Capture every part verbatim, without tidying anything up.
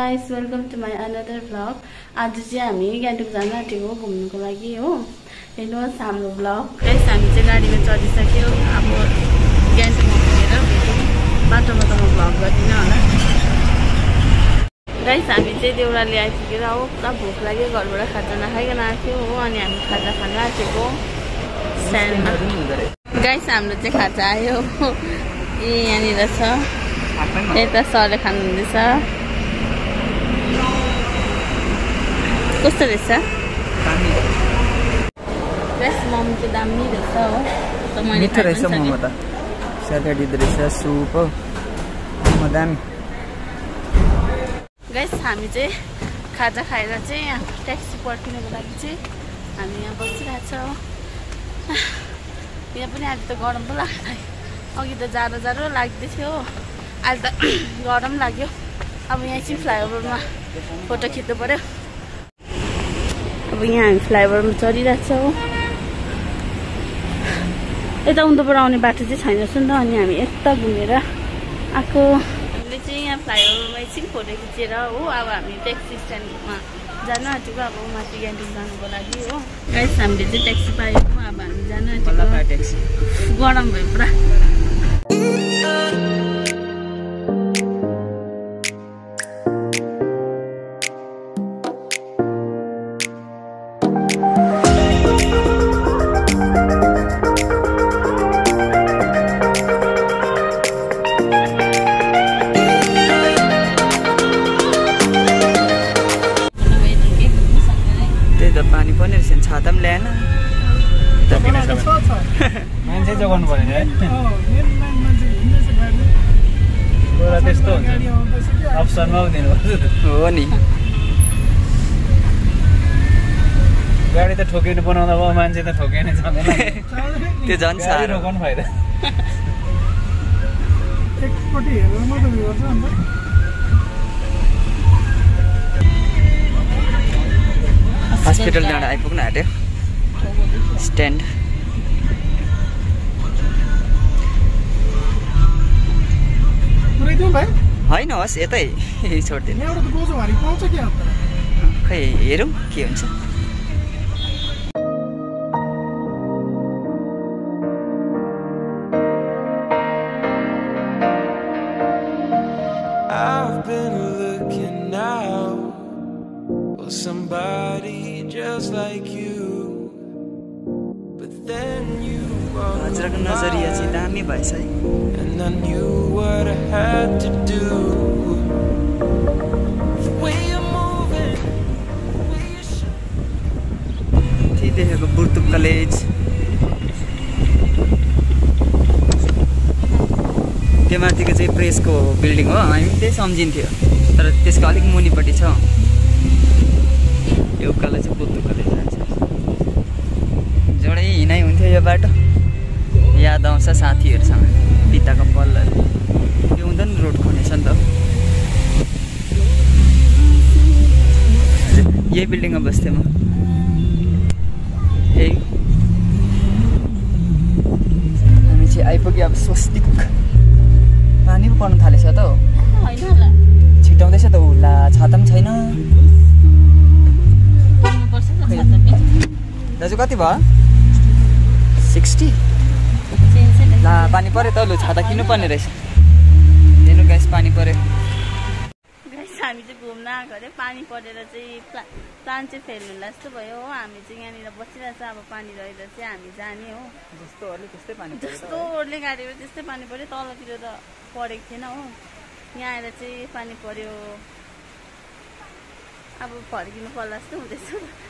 guys, welcome to my another vlog. आज चाहिँ हामी गान्तोक जान आँटेको घुम्नुको लागि हो। हेर्नुहोस् हाम्रो vlog। गाइस हामी चाहिँ गाडीमा चढिसक्यो। अब गान्तोकमा पुगेर बाटोमा त म vlog गर्दिन होला। गाइस हामी चाहिँ देउराली आइपुगेर हो पुरा भोक लाग्यो घरबाट खाजा नखाइकन आएको हो अनि हामी खाजा खान आँटेको सानमा। गाइस हाम्रो चाहिँ खाजा आयो। ए यहाँनिर छ। यता सरले खानुहुँदैछ। कस्तो रहेछ? गाइस मोमो चाहिँ दामी रहेछ हो। त मैले मिठो रहेछ मोमो त। स्यालेड रहेछ, सुप हो। मोमो दामी। गाइस हामी चाहिँ खाजा खाएर चाहिँ यहाँ ट्याक्सी पर्खिनको लागि चाहिँ हामी यहाँ बसिरहेको छौँ। यहाँ पनि आज त गरम पो लाग्छ। अघि त जाडो जाडो लाग्दै थियो आज त गरम लाग्यो। अब यहाँ चाहिँ फ्लाइओभरमा फोटो खिच्नु पर्यो। अब यहाँ हामी फ्लाइओभरमा चढिरहेको छौँ। यता उन्तोबाट आउने बाटो चाहिँ छैन रहेछ नि त अनि हामी यता घुमेर आएको। हामीले चाहिँ यहाँ फ्लाइओभरमा एकछिन फोटो खिचेर हो अब हामी ट्याक्सी स्ट्यान्डमा जानु आँटेको अब माथि गान्तोक जानुको लागि हो। गाइस हामीले चाहिँ ट्याक्सी पाएको अब हामी जानु आँटेको। गरम भयो पुरा। पानी पनि रहेछ छाता पनि ल्याएन मान्छे जोगाउनु पर्यो है। त्यस्तो हुन्छ अप्सनमा पो दिनुपर्छ हो नि। गाडी त ठोकिनु बनाउँदा भयो मान्छे त ठोकिने छैन त्यो झन् साह्रो रोकाउनु फाइदा। एकपट्टि हेरेर मात्रै गर्छ अन्त हस्पिटल डाँडा आइपुग्न आँट्यो स्ट्यान्ड। होइन होस् यतै छोडिदिनु खै हेरौँ के हुन्छ। vajra को नजरिया चाहिँ दामी भएछ है। त्यही देखेको बुर्तुक कलेज त्यो माथिको चाहिँ प्रेसको बिल्डिङ हो। हामी त्यही सम्झिन्थ्यो तर त्यसको अलिक मुनिपट्टि छ। यो उकालो चाहिँ बुर्तुक कलेज जान्छ। जोडै हिँडाइ हुन्थ्यो यो बाटो याद आउँछ साथीहरूसँग बिताको पलहरू। यो हुँदा नि रोड खनेछ नि त। यही बिल्डिङमा बस्थेँ म। यही हामी चाहिँ आइपुग्यो अब स्वस्तिक। पानी पो पर्नु थालेछ त हो। छिटाउँदैछ त होला छाता पनि छैन। दाजु कति भयो? सिक्सटी ला पानी पऱ्यो त लु छाता किन्नु पर्ने रहेछ। हेर्नु गाइस पानी पऱ्यो। गाइस हामी चाहिँ घुम्न आएको अरे पानी परेर चाहिँ प्ला प्लान चाहिँ फेल होला जस्तो भयो हो। हामी चाहिँ यहाँनिर बसिरहेछ अब पानी रहेर चाहिँ हामी जाने हो। जस्तो अरूले त्यस्तै पानी जस्तो ओर्ले गाडीबाट त्यस्तै पानी पऱ्यो। तलतिर त परेको थिएन हो। यहाँ आएर चाहिँ पानी पऱ्यो। अब फर्किनु पर्ला जस्तो हुँदैछ।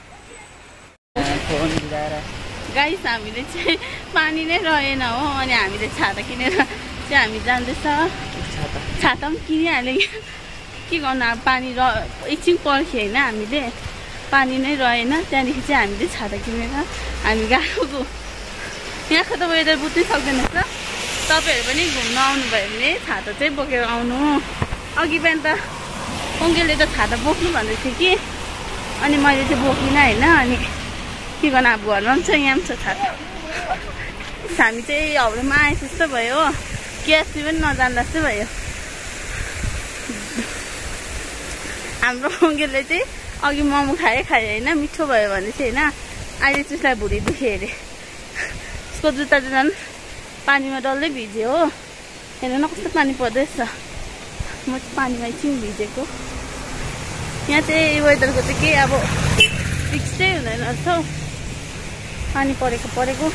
गाइस हामीले चाहिँ पानी नै रहेन हो अनि हामीले छाता किनेर चाहिँ हामी जाँदैछ। छाता पनि किनिहाल्यो के गर्नु अब पानी र एकछिन पर्ख्यो होइन हामीले पानी नै रहेन। त्यहाँदेखि चाहिँ हामीले छाता किनेर हामी गएको। यहाँको त वेदर बुझ्नै सक्दैन रहेछ। तपाईँहरू पनि घुम्न आउनुभयो भने छाता चाहिँ बोकेर आउनु। अघि बिहान त अङ्केलले त छाता बोक्नु भन्दै थियो कि अनि मैले चाहिँ बोकिनँ होइन। अनि के गर्नु अब घरमा पनि छ यहाँ पनि छ छाता। हामी चाहिँ हाउडामा आए जस्तो भयो। केएफसी पनि नजान्दा जस्तो भयो। हाम्रो अङ्केलले चाहिँ अघि मोमो खाए खाए होइन मिठो भयो भने चाहिँ होइन अहिले चाहिँ उसलाई भुँडी दुख्यो अरे उसको जुत्ता चाहिँ झन् पानीमा डल्लै भिज्यो हो हेर्नु न कस्तो पानी पर्दैछ म चाहिँ पानीमा एकछिन भिजेको यहाँ चाहिँ वेदरको चाहिँ के अब फिक्सै हुँदैन रहेछ हौ पानी परेको परेको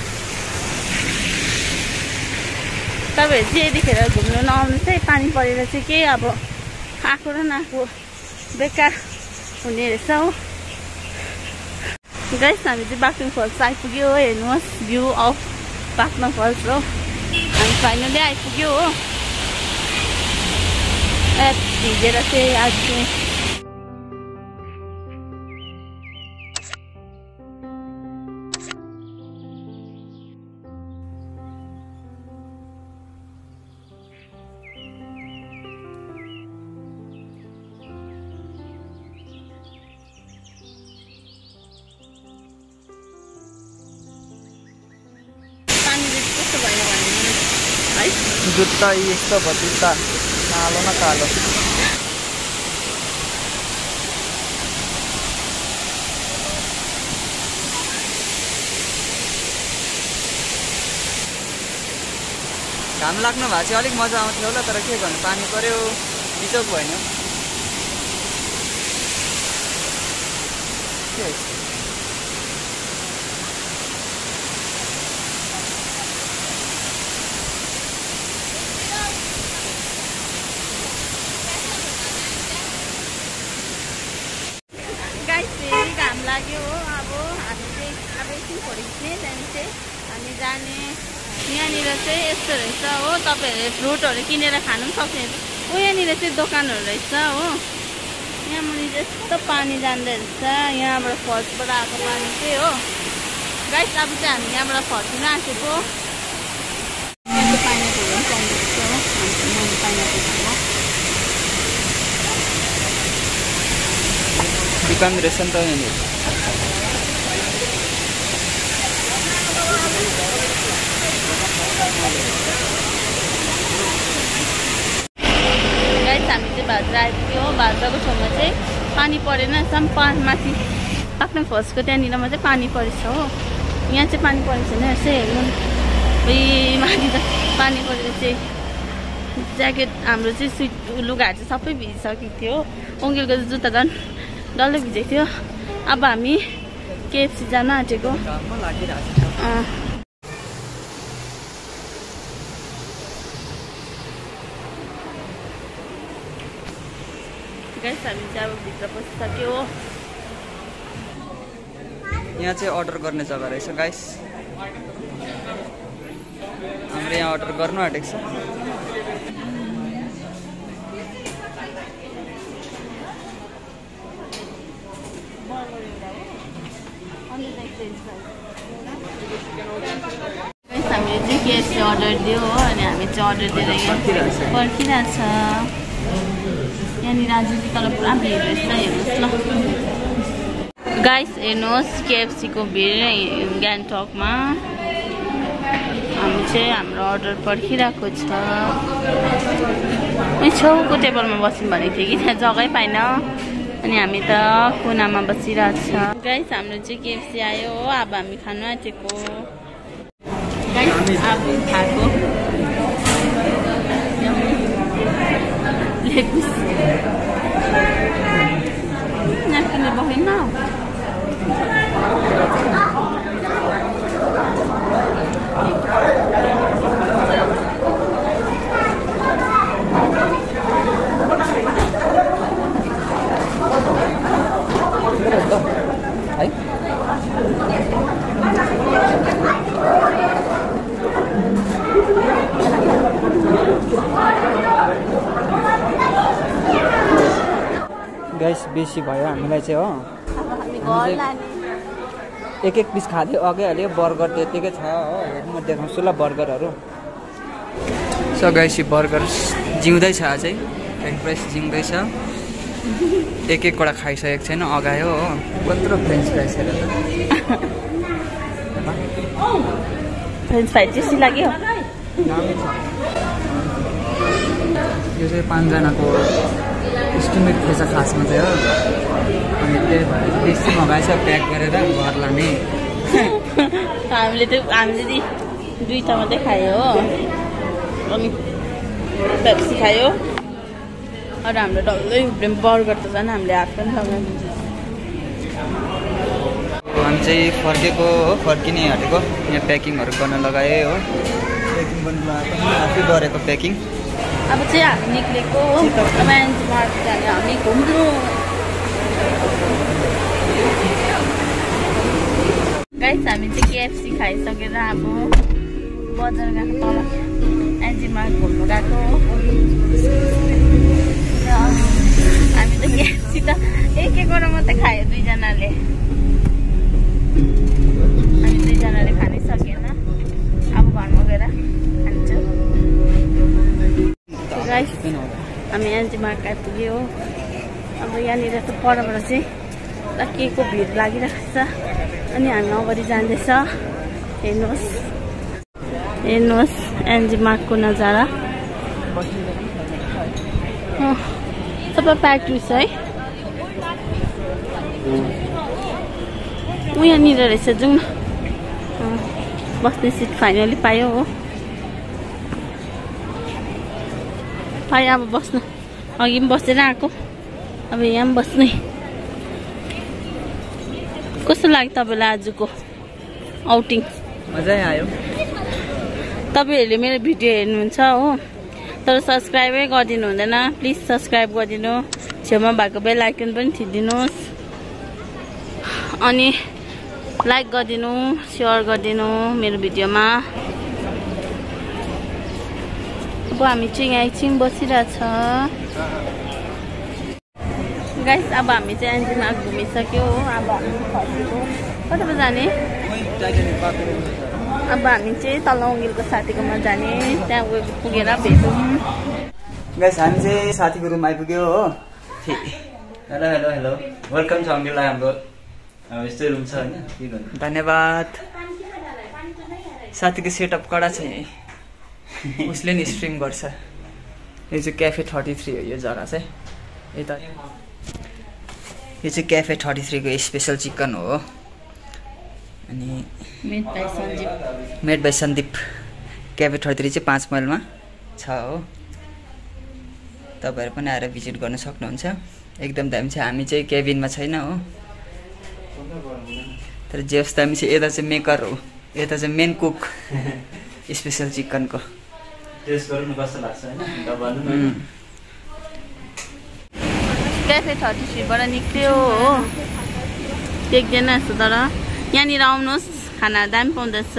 तपाईँहरू चाहिँ यतिखेर घुम्नु नआउनुहोस् है पानी परेर चाहिँ केही अब आएको र नआएको बेकार हुने रहेछ हो गाइस हामी चाहिँ बाक्थाङ फल्स आइपुग्यो हो हेर्नुहोस् भ्यू अफ बाक्थाङ फल्स हो हामी फाइनली आइपुग्यो हो भिजेर चाहिँ आज चाहिँ जुत्ता यस्तो भयो जुत्ता कालो न कालो घाम लाग्नु भए चाहिँ अलिक मजा आउँथ्यो होला तर के गर्नु पानी पर्यो बिचोक भएन के लाग्यो हो अब हामी चाहिँ अब एकछिन फर्किने त्यहाँदेखि चाहिँ हामी जाने यहाँनिर चाहिँ यस्तो रहेछ हो तपाईँहरूले फ्रुटहरू किनेर खानु पनि सक्नुहुन्छ हो यहाँनिर चाहिँ दोकानहरू रहेछ हो यहाँ मुनि यस्तो पानी जाँदो रहेछ यहाँबाट फल्सबाट आएको पानी चाहिँ हो गाइस अब चाहिँ हामी यहाँबाट फर्किन आँटेको यहाँको पाइनाएप्पलहरू पनि पाउँदो रहेछ हो हामी पाइनाएप्पल दुकान रहेछ नि त यहाँनिर गाइस हामी चाहिँ भाद्रा आइपुग्यो हो भाद्राको छेउमा चाहिँ पानी परेन सम माथि बाक्थाङ फल्सको त्यहाँनिर मात्रै पानी परेछ हो यहाँ चाहिँ पानी परेको छैन रहेछ हेर्नु माथि त पानी परेर चाहिँ ज्याकेट हाम्रो चाहिँ सुट लुगाहरू चाहिँ सबै भिजिसकेको थियो हो अङ्केलको चाहिँ जुत्ता झन् डल्लै भिजेको थियो अब हामी केएफसी जान आँटेको गाइस हामी चाहिँ अब भित्र पसिसक्यो हो यहाँ चाहिँ अर्डर गर्ने जग्गा रहेछ गाइस हाम्रो यहाँ अर्डर गर्नु आँटेको छ हामीले चाहिँ केएफसी अर्डर दियो हो अनि हामी चाहिँ अर्डर दिएर यहाँ पर्खिरहेछ यहाँनिर आज तल पुरा भिड रहेछ हेर्नुहोस् ल गाइस हेर्नुहोस् केएफसीको भिड गान्तोकमा हामी चाहिँ हाम्रो अर्डर पर्खिरहेको छ छेउको टेबलमा बस्यौँ भनेको थियो कि त्यहाँ जग्गै पाएन अनि हामी त कुनामा बसिरहेको छ गाइस हाम्रो चाहिँ केएफसी आयो हो अब हामी खानु आँटेको गाइस अब खाएको लेगुस नाप्किनले बसेन गाइस बेसी भयो हामीलाई चाहिँ हो एक एक पिस खाँदै अघि हाल्यो बर्गर त्यतिकै छ हो हेर्नु म देखाउँछु ल बर्गरहरू सो गाइस बर्गर जिउँदैछ अझै फ्रेन्च फ्राइस जिउँदैछ एक एकवटा खाइसकेको छैन अगायो हो कत्रो फ्रेन्च फ्राइस हेर त फ्रेन्च फ्राइज टेस्टी लाग्यो यो चाहिँ पाँचजनाको इस्टिमेट थिएछ खासमा चाहिँ हो अनि त्यही भएर बेसी मगाएछ प्याक गरेर घर लाने हामीले त हामीले दुईटा मात्रै खायो हो अनि पेप्सी खायो अरू हाम्रो डल्लै बर्गर त झन् हामीले हात पनि लगाउनु हामी चाहिँ फर्केको हो फर्किने आँटेको यहाँ प्याकिङहरू गर्न लगाएँ हो प्याकिङ गर्नु लगाएको आफै गरेको प्याकिङ अब चाहिँ हामी निक्लेको हो अब एन्टी मार्केट जाने हामी घुम्नु गाइस हामी चाहिँ केएफसी खाइसकेर अब बजार गएको तल एन्टी मार्केट घुम्नु गएको हामी त केएफसी त एक एकवटा मात्रै खायो दुईजनाले हामी दुईजनाले खानै सकेन अब घरमा गएर खान्छौँ गाइस हामी एन्टी मार्केट आइपुग्यो हो अब यहाँनिर त परबाट चाहिँ ल के को भिड लागिरहेको छ अनि हामी अगाडि जाँदैछ हेर्नुहोस् हेर्नुहोस् एन्टी मार्कको नजारा सबै प्याक रहेछ है ऊ यहाँनिर रहेछ जाउँ न बस्ने सिट फाइनली पायो हो पायो अब बस्नु अघि पनि बसेर आएको अब यहाँ पनि बस्ने कस्तो लाग्यो तपाईँलाई आजको आउटिङ मजै आयो तपाईँहरूले मेरो भिडियो हेर्नुहुन्छ हो तर सब्सक्राइबै गरिदिनु हुँदैन प्लिज सब्सक्राइब गरिदिनु छेउमा भएको बेल आइकन पनि थिचिदिनुहोस् अनि लाइक गरिदिनु सेयर गरिदिनु मेरो भिडियोमा अब हामी चाहिँ यहाँ एकछिन बसिरहेछ गाइस अब हामी चाहिँ एन्टीमा घुमिसक्यो हो अब हामी फर्केको कता पो जाने अब हामी चाहिँ तल उङ्गिलको साथीकोमा जाने त्यहाँ गएर पुगेर भेटौँ गाइस हामी चाहिँ साथीको रुम आइपुग्यो हो हेलो हेलो हेलो वेलकम छ अङ्गिललाई हाम्रो यस्तै रुम छ होइन के गर्नु धन्यवाद साथीको सेटअप कडा छ यहीँ उसले नि स्ट्रिम गर्छ यो चाहिँ क्याफे थर्टी थ्री हो यो जग्गा चाहिँ यता यो चाहिँ क्याफे थर्टी थ्रीको स्पेसल चिकन हो अनि made by Sandeep made by Sandeep cafe thirty three चाहिँ पाँच माइलमा छ हो तपाईँहरू पनि आएर भिजिट गर्न सक्नुहुन्छ एकदम दामी छ हामी चाहिँ केबिनमा छैन हो तर जे होस् दामी चाहिँ यता चाहिँ मेकर हो यता चाहिँ मेन कुक स्पेसल चिकनको टेस्ट गर्नु कस्तो लाग्छ होइन क्याफे थर्टी थ्रीबाट निक्ल्यो हो देख्दैन जस्तो तर यहाँनिर आउनुहोस् खाना दामी पाउँदैछ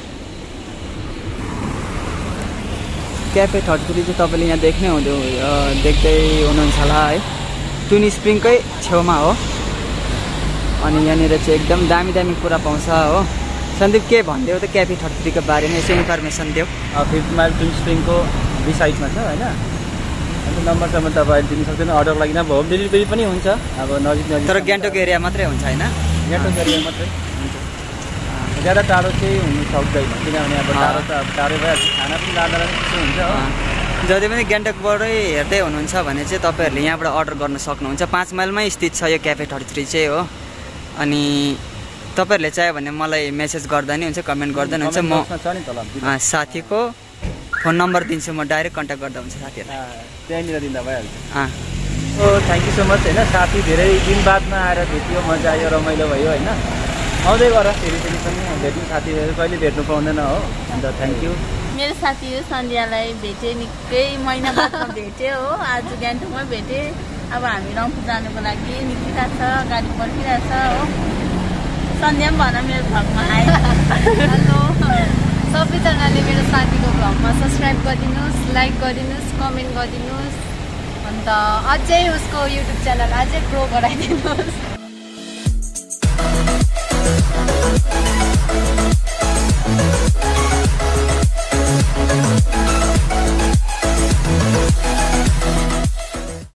क्याफे थर्टी थ्री चाहिँ तपाईँले यहाँ देख्नै हुँदै देख्दै हुनुहुन्छ होला है टुनी स्प्रिङकै छेउमा हो अनि यहाँनिर चाहिँ एकदम दामी दामी कुरा पाउँछ हो सन्दीप के भनिदेऊ त क्याफे थर्टी थ्रीको बारेमा यसो इन्फर्मेसन देऊ फिफ्थ माइल टुनी स्प्रिङको दुई साइडमा छ होइन अन्त नम्बरसम्म तपाईँले दिनु सक्दैन अर्डर लागि अब होम डेलिभरी पनि हुन्छ अब नजिक नजिक तर गान्तोक एरिया मात्रै हुन्छ होइन गान्तोक एरिया मात्रै हुन्छ ज्यादा टाढो चाहिँ हुनु सक्दैन किनभने अब टाढो त अब टाढै भइहाल्छ खाना पनि लाँदा त्यस्तो हुन्छ हो जति पनि गान्तोकबाटै हेर्दै हुनुहुन्छ भने चाहिँ तपाईँहरूले यहाँबाट अर्डर गर्न सक्नुहुन्छ पाँच माइलमै स्थित छ यो क्याफे थर्टी थ्री चाहिँ हो अनि तपाईँहरूले चाह्यो भने मलाई मेसेज गर्दा नि हुन्छ कमेन्ट गर्दा नि हुन्छ म साथीको फोन नम्बर दिन्छु म डाइरेक्ट कन्ट्याक्ट गर्दा हुन्छ साथीहरूलाई त्यहाँनिर दिँदा भइहाल्छ हो थ्याङ्क यू सो मच होइन साथी धेरै दिन बादमा आएर भेट्यो मजा आयो रमाइलो भयो होइन आउँदै गर फेरि फेरि पनि भेट्नु साथीहरू कहिले भेट्नु पाउँदैन हो अन्त थ्याङ्क यू मेरो साथी हो सन्ध्यालाई भेटेँ निकै महिना बादमा भेटेँ हो आज गान्तोकमै भेटेँ अब हामी रम्फू जानुको लागि निक्लिरहेको छ गाडी पर्खिरहेछ हो सन्ध्या पनि भन मेरो भ्लगमा आयो हेलो सबैजनाले मेरो साथीको भ्लगमा सब्सक्राइब गरिदिनुहोस् लाइक गरिदिनुहोस् कमेन्ट गरिदिनुहोस् अन्त अझै उसको युट्युब च्यानल अझै ग्रो गराइदिनुहोस्